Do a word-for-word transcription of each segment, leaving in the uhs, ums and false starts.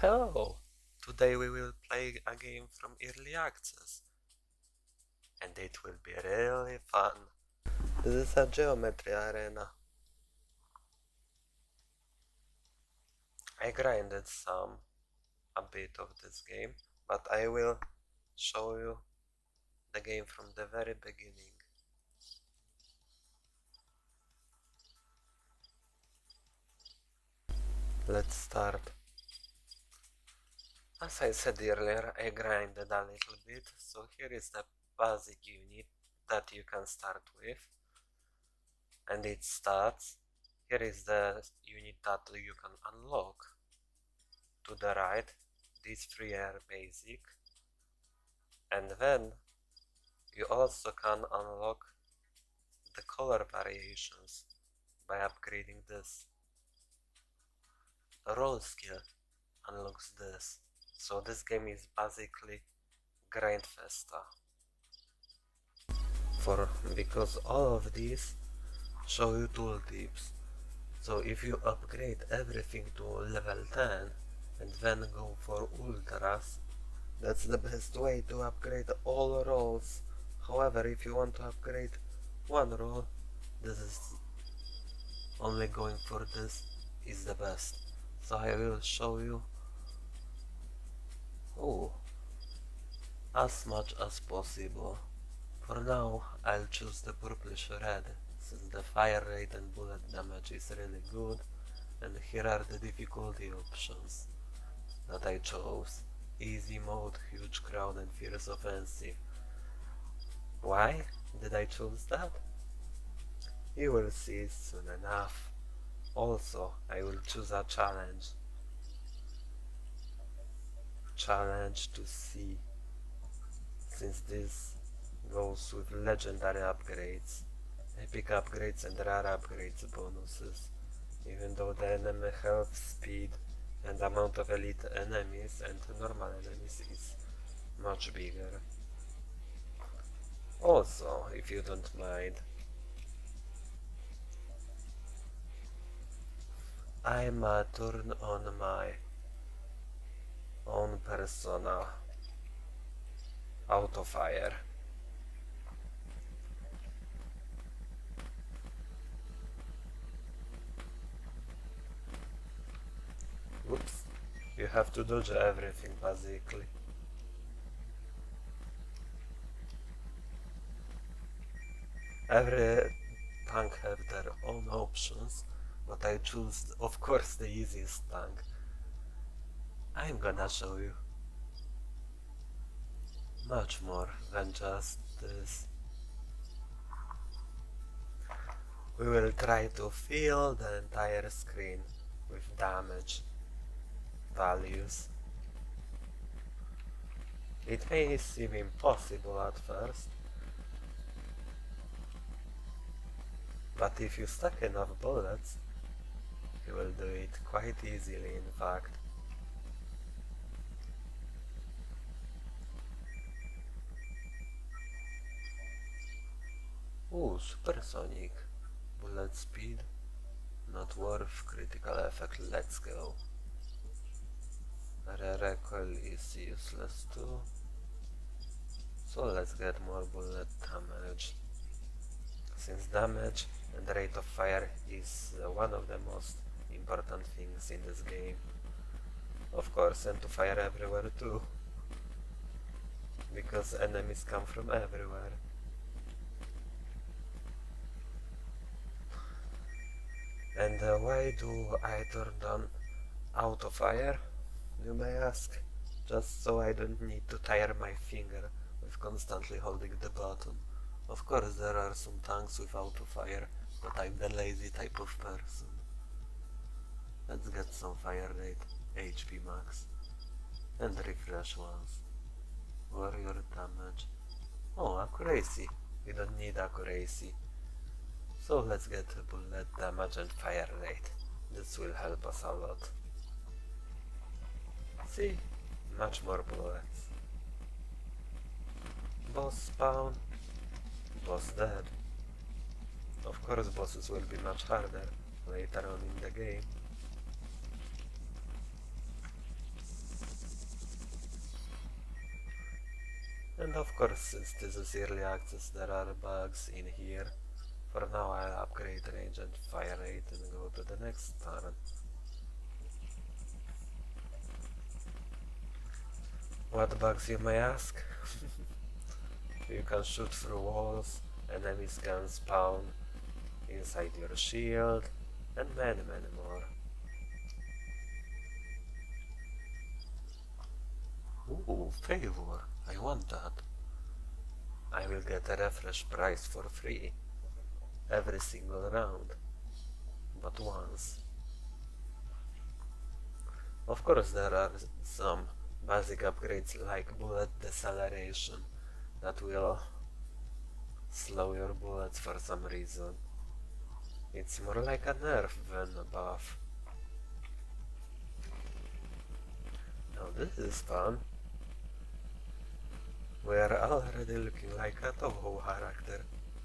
Hello! Today we will play a game from Early Access, and it will be really fun. This is a geometry arena. I grinded some, a bit of this game, but I will show you the game from the very beginning. Let's start. As I said earlier, I grinded a little bit, so here is the basic unit that you can start with, and it starts. Here is the unit that you can unlock. To the right, these three are basic, and then you also can unlock the color variations by upgrading this. Roll skill unlocks this, so this game is basically grindfesta. For because all of these show you tooltips, so if you upgrade everything to level ten and then go for ultras, that's the best way to upgrade all rolls. However, if you want to upgrade one roll, this is only going for this is the best. So I will show you oh, as much as possible. For now, I'll choose the purplish red, since the fire rate and bullet damage is really good, and here are the difficulty options that I chose. Easy mode, huge crowd, and fierce offensive. Why did I choose that? You will see soon enough. Also, I will choose a challenge. Challenge to see, since this goes with legendary upgrades, epic upgrades and rare upgrades bonuses, even though the enemy health, speed, and amount of elite enemies and normal enemies is much bigger. Also, if you don't mind, I'm a turn on my own persona auto fire. Oops, you have to dodge everything basically. Every tank have their own options, but I choose of course the easiest tank. I'm gonna show you much more than just this. We will try to fill the entire screen with damage values. It may seem impossible at first, but if you stack enough bullets, you will do it quite easily, in fact. Ooh, supersonic. Bullet speed. Not worth critical effect, let's go. Rare recoil is useless too. So let's get more bullet damage. Since damage and rate of fire is uh, one of the most important things in this game. Of course, and to fire everywhere too. Because enemies come from everywhere. And uh, why do I turn on auto fire, you may ask? Just so I don't need to tire my finger with constantly holding the button. Of course there are some tanks with auto fire, but I'm the lazy type of person. Let's get some fire rate, H P max, and refresh once. Warrior damage. Oh, accuracy. We don't need accuracy. So let's get bullet damage and fire rate. This will help us a lot. See? Much more bullets. Boss spawn. Boss dead. Of course bosses will be much harder later on in the game. And of course, since this is early access, there are bugs in here. For now, I'll upgrade range and fire rate and go to the next turn. What bugs, you may ask? You can shoot through walls, enemies can spawn inside your shield, and many many more. Ooh, favor! I want that. I will get a refresh price for free every single round, but once. Of course, there are some basic upgrades like bullet deceleration that will slow your bullets for some reason. It's more like a nerf than a buff. Now this is fun. We are already looking like a Touhou character.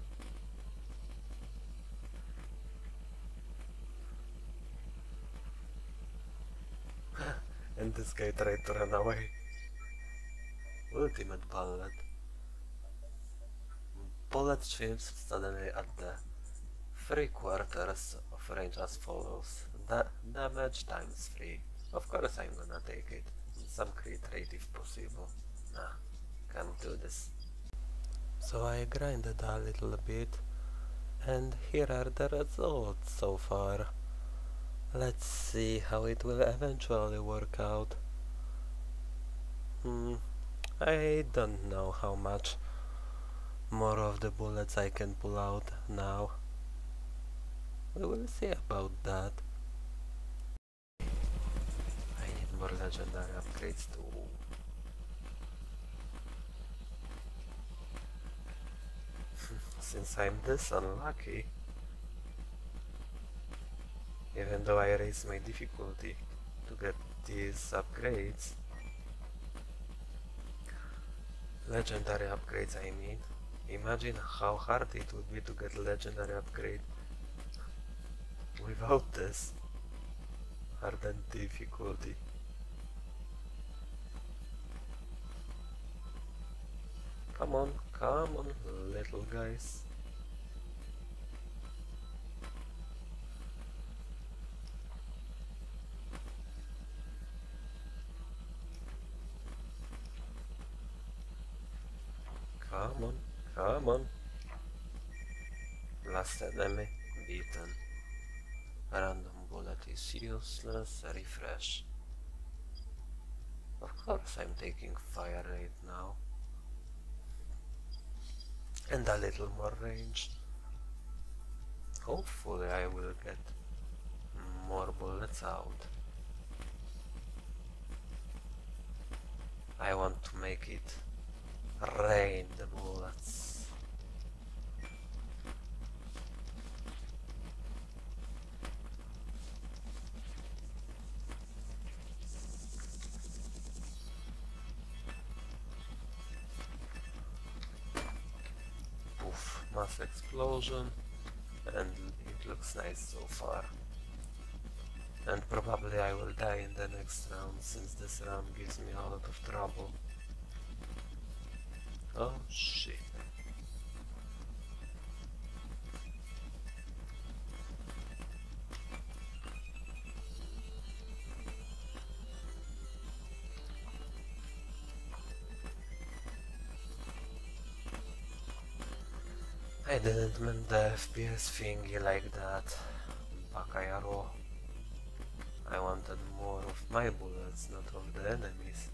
And this guy tried to run away. Ultimate bullet. Bullet shifts suddenly at the three quarters of range as follows. Da damage times three. Of course I'm gonna take it. Some crit rate if possible. Nah, can't do this. So I grinded a little bit, and here are the results so far. Let's see how it will eventually work out. Hmm, I don't know how much more of the bullets I can pull out now. We will see about that. I need more legendary upgrades too. Since I'm this unlucky, even though I raise my difficulty to get these upgrades, legendary upgrades I mean, imagine how hard it would be to get legendary upgrade without this hardened difficulty. Come on, come on, little guys. Come on, come on. Last enemy beaten. Random bullet is useless. Refresh. Of course I'm taking fire rate now. And a little more range. Hopefully I will get more bullets out. I want to make it rain the bullets. Poof, mass explosion, and it looks nice so far. And probably I will die in the next round, since this round gives me a lot of trouble. Oh shit. I didn't mean the F P S thingy like that, Bakayaro. I wanted more of my bullets, not of the enemies.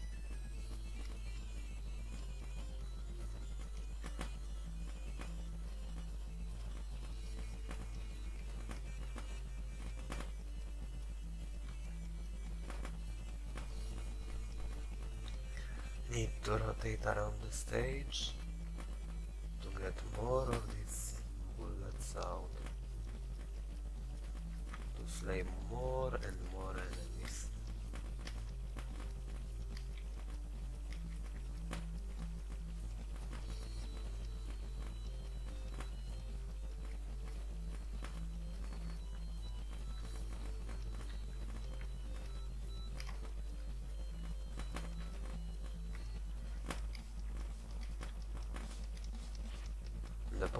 Need to rotate around the stage to get more of these bullets out, to slay more and more enemies.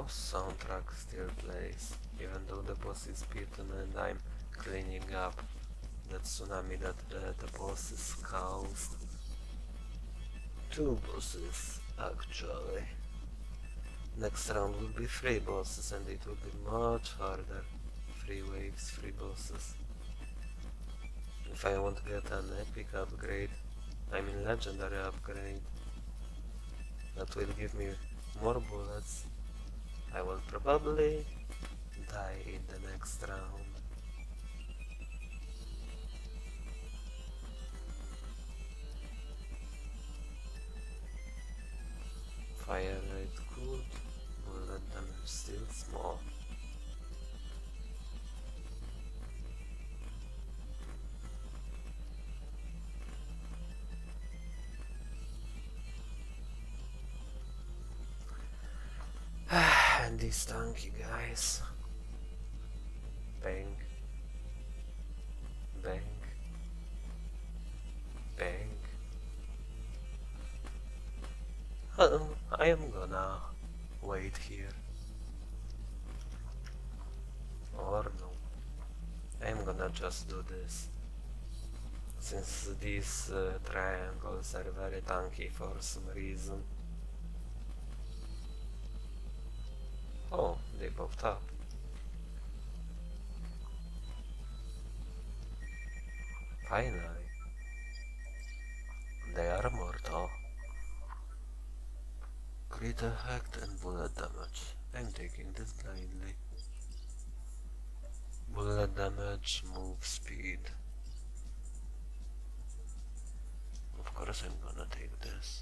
boss soundtrack still plays, even though the boss is beaten and I'm cleaning up that tsunami that the, the bosses caused. Two bosses, actually. Next round will be three bosses and it will be much harder. Three waves, three bosses. If I want to get an epic upgrade, I mean legendary upgrade, that will give me more bullets, I will probably die in the next round. Fire rate good, bullet damage still small. And these tanky guys. Bang. Bang. Bang. Uh, I am gonna wait here. Or no. I am gonna just do this. Since these uh, triangles are very tanky for some reason. Oh, they popped up. Finally. They are mortal. Crit effect and bullet damage. I'm taking this blindly. Bullet damage, move speed. Of course I'm gonna take this.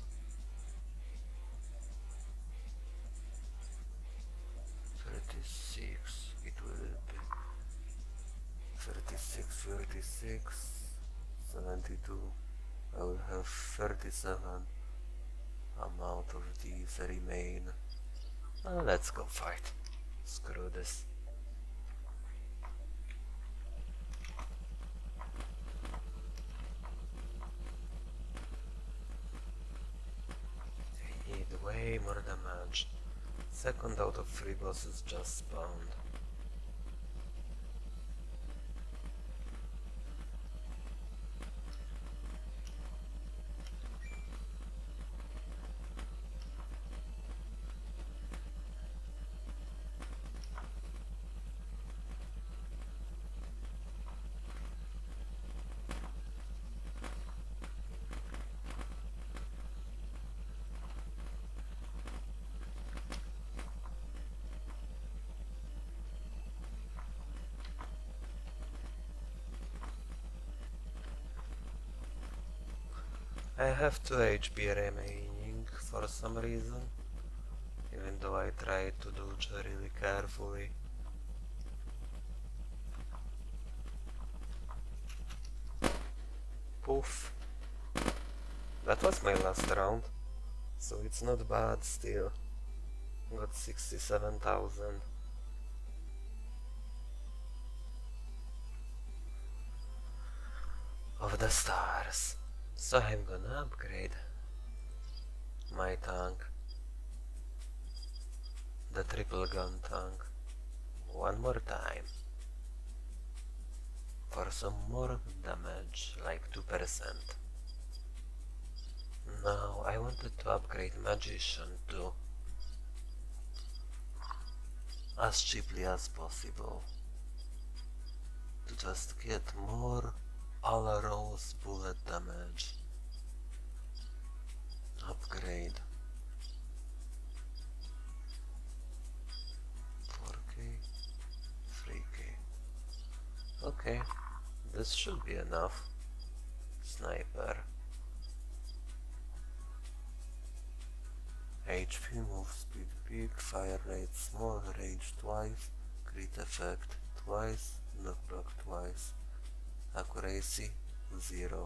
thirty-six, it will be thirty-six, thirty-six, seventy-two. I will have thirty-seven amount of these remain. Well, let's go fight. Screw this. I need way more damage. Second out of three bosses just spawned. I have two H P remaining for some reason, even though I try to dodge really carefully. Poof. That was my last round, so it's not bad still. Got sixty-seven thousand. Of the stars. So I'm gonna upgrade my tank, the triple gun tank, one more time for some more damage, like two percent. Now I wanted to upgrade magician too, as cheaply as possible, to just get more all-rose bullet damage. Upgrade. four K, three K. Okay, this should be enough. Sniper. H P, move speed big, fire rate small, range twice, crit effect twice, knockback twice. Accuracy zero.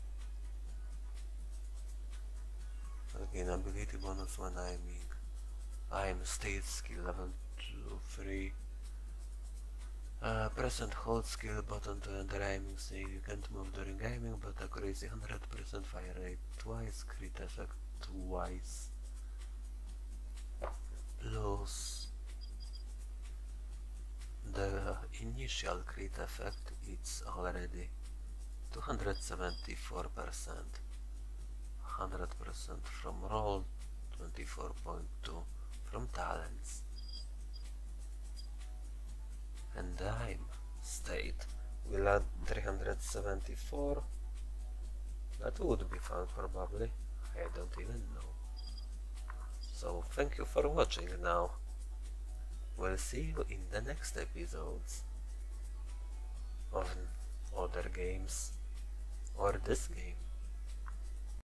Again, ability bonus when aiming. Aim state skill level two, three. Uh, press and hold skill button to enter aiming state. You can't move during aiming, but accuracy one hundred percent, fire rate twice, crit effect twice. Plus The initial crit effect is already two hundred seventy-four percent, one hundred percent from roll, twenty-four point two from talents. And I'm state will add three hundred seventy-four. That would be fun probably, I don't even know. So thank you for watching now. We'll see you in the next episodes of other games or this game.